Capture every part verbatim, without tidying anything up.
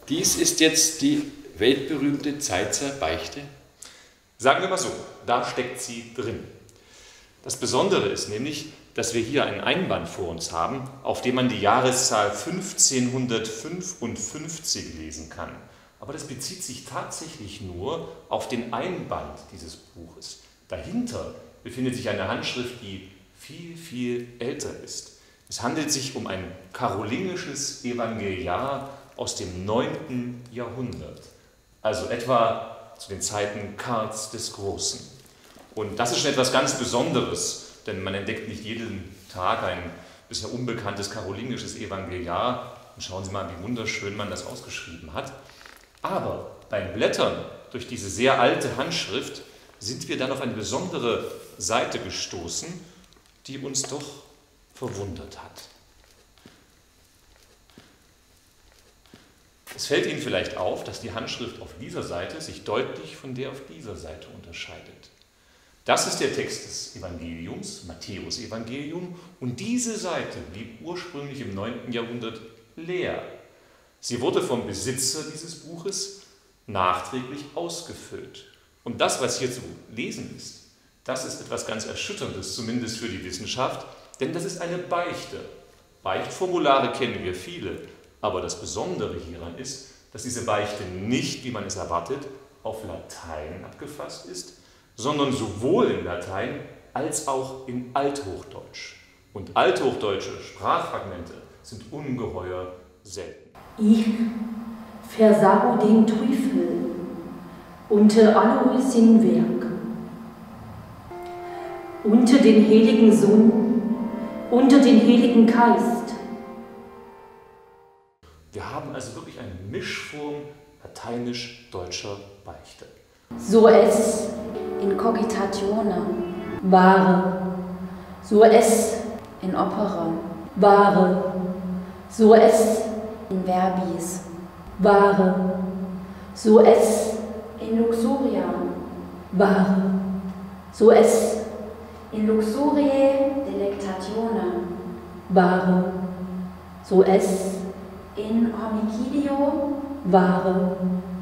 Dies ist jetzt die weltberühmte Zeitzer Beichte? Sagen wir mal so, da steckt sie drin. Das Besondere ist nämlich, dass wir hier einen Einband vor uns haben, auf dem man die Jahreszahl fünfzehnhundertfünfundfünfzig lesen kann. Aber das bezieht sich tatsächlich nur auf den Einband dieses Buches. Dahinter befindet sich eine Handschrift, die viel, viel älter ist. Es handelt sich um ein karolingisches Evangeliar aus dem neunten Jahrhundert, also etwa zu den Zeiten Karls des Großen. Und das ist schon etwas ganz Besonderes, denn man entdeckt nicht jeden Tag ein bisher unbekanntes karolingisches Evangeliar. Und schauen Sie mal, wie wunderschön man das ausgeschrieben hat. Aber beim Blättern durch diese sehr alte Handschrift sind wir dann auf eine besondere Seite gestoßen, die uns doch verwundert hat. Es fällt Ihnen vielleicht auf, dass die Handschrift auf dieser Seite sich deutlich von der auf dieser Seite unterscheidet. Das ist der Text des Evangeliums, Matthäus-Evangelium, und diese Seite blieb ursprünglich im neunten Jahrhundert leer. Sie wurde vom Besitzer dieses Buches nachträglich ausgefüllt. Und das, was hier zu lesen ist, das ist etwas ganz Erschütterndes, zumindest für die Wissenschaft, denn das ist eine Beichte. Beichtformulare kennen wir viele, aber das Besondere hieran ist, dass diese Beichte nicht, wie man es erwartet, auf Latein abgefasst ist, sondern sowohl in Latein als auch in Althochdeutsch. Und althochdeutsche Sprachfragmente sind ungeheuer selten. Ich versaue den Teufel unter Alois in Werk, unter den heiligen Sohn, unter den heiligen Geist. Wir haben also wirklich eine Mischform lateinisch-deutscher Beichte. So es in cogitatione, wahre, so es in opere, wahre, so es in verbis, wahre, so es in luxuria, wahre, so es in luxuriae delectatione, wahre, so es in homicidio, wahre.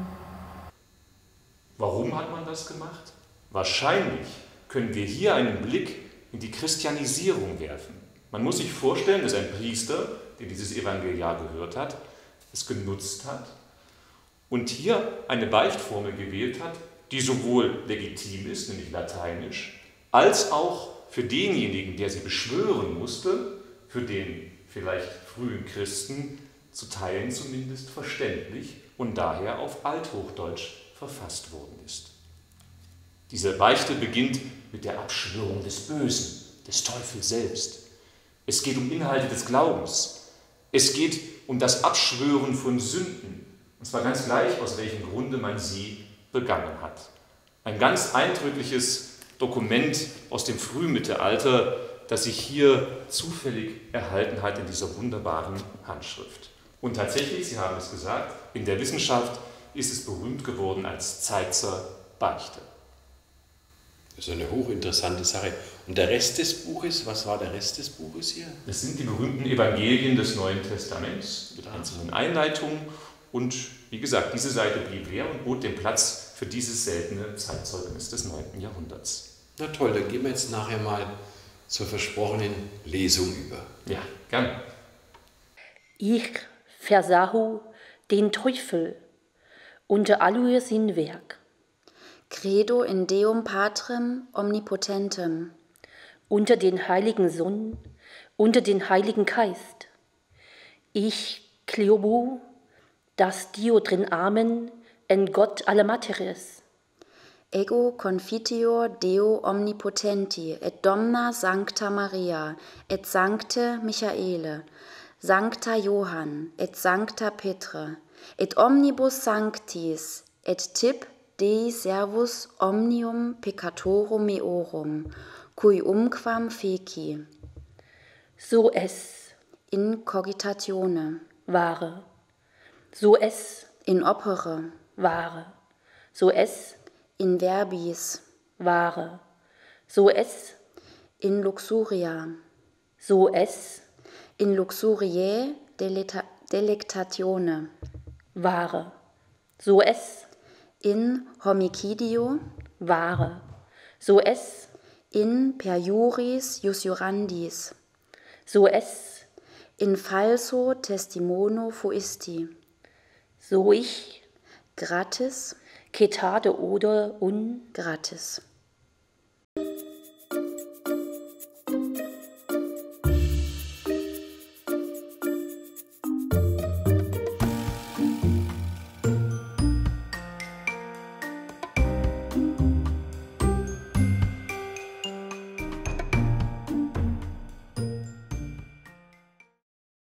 Warum hat man das gemacht? Wahrscheinlich können wir hier einen Blick in die Christianisierung werfen. Man muss sich vorstellen, dass ein Priester, der dieses Evangeliar gehört hat, es genutzt hat und hier eine Beichtformel gewählt hat, die sowohl legitim ist, nämlich lateinisch, als auch für denjenigen, der sie beschwören musste, für den vielleicht frühen Christen zu Teilen zumindest verständlich und daher auf Althochdeutsch verfasst worden ist. Diese Beichte beginnt mit der Abschwörung des Bösen, des Teufels selbst. Es geht um Inhalte des Glaubens. Es geht um das Abschwören von Sünden, und zwar ganz gleich, aus welchem Grunde man sie begangen hat. Ein ganz eindrückliches Dokument aus dem Frühmittelalter, das sich hier zufällig erhalten hat in dieser wunderbaren Handschrift. Und tatsächlich, Sie haben es gesagt, in der Wissenschaft ist es berühmt geworden als Zeitzer Beichte. Das ist eine hochinteressante Sache. Und der Rest des Buches, was war der Rest des Buches hier? Das sind die berühmten Evangelien des Neuen Testaments mit einzelnen Einleitungen. Und wie gesagt, diese Seite blieb leer und bot den Platz für dieses seltene Zeitzeugnis des neunten Jahrhunderts. Na toll, dann gehen wir jetzt nachher mal zur versprochenen Lesung über. Ja, gerne. Ich versahu den Teufel unter Alois in Werk. Credo in Deum Patrem Omnipotentem. Unter den heiligen Sohn, unter den heiligen Geist. Ich glaube, dass Dio drin Amen en Gott alle Materies. Ego confiteor Deo omnipotenti et Domna Sancta Maria et Sancte Michaele, Sancta Johann et Sancta Petra et omnibus sanctis et tip Dei servus omnium peccatorum meorum, cui umquam feci. So es in cogitatione, wahre, so es in opere, wahre, so es in verbis, wahre, so es in luxuria, so es in luxuriae delectatione, Ware. So es, in homicidio, Ware. So es, in per juris iusjurandis, so es, in falso testimono fuisti, so ich, gratis, cetade oder un, gratis.